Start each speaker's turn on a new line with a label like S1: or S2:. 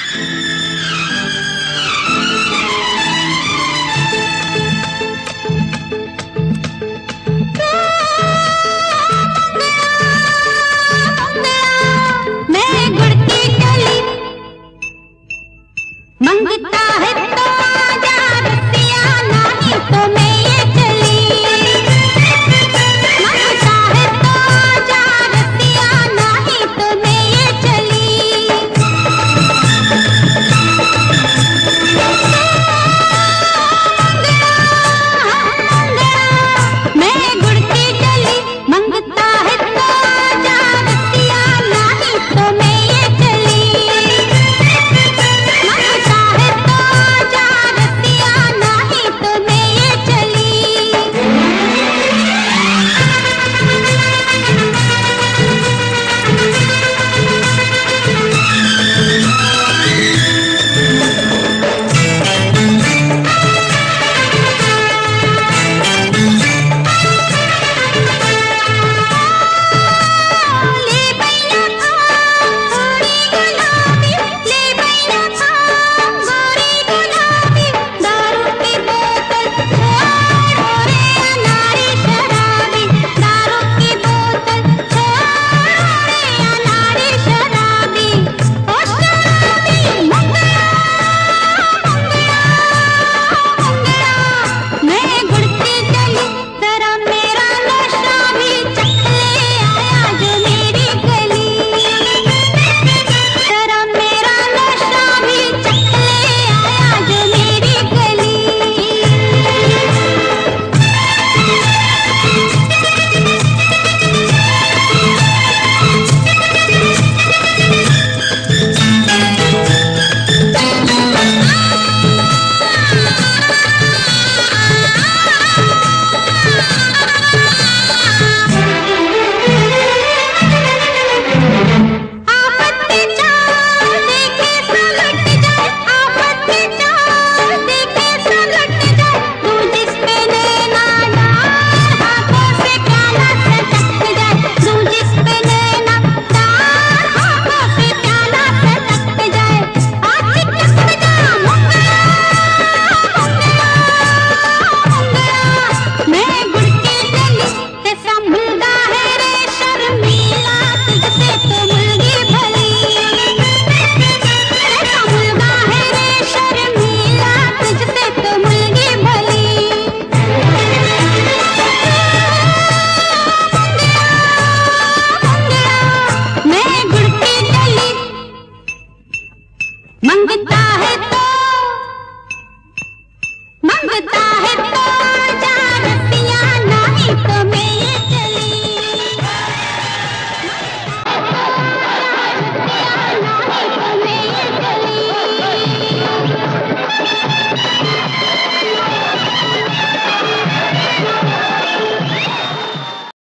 S1: मंगता है तो आजा रसिया, नहीं तो मैं ये चली। मंगता है तो आजा रसिया, नहीं तो मैं ये चली। मैं गुड़ती चली, मंगता है तो आजा रसिया, नहीं तो मैं ये चली। मंगता है तो आजा रसिया, नहीं तो मैं ये चली। ले बैना था गोरी गुलाबी, ले बैना था गोरी गुलाबी, दारू की बोतल छोड़ो रे अनारी शराबी, दारू की बोतल छोड़ो रे अनारी शराबी। ओ शराबी मंगला मंगला मंगला, मैं गुड़ती चली, जरा मेरा नशा भी चख ले आया जो मेरी गली। जरा मेरा नशा भी चख ले आया जो मेरी गली। आफत में चाल देखे सलट जाए, आफत में चाल देखे सलट जाए, तू जिस पे नैना डाल हाथों से प्याला सटक जाए, तू जिस पे नैना डाल हाथों से प्याला सटक जाए। आज टक जा मंगला मंगला मंगला, मैं गुड़ती चली ते संभलदा है रे शर्मीला, तुझसे तो मुलगी भली। संभलदा है रे शर्मीला, तुझसे तो मुलगी भली। मैं गुड़ती चली, मंगता है तो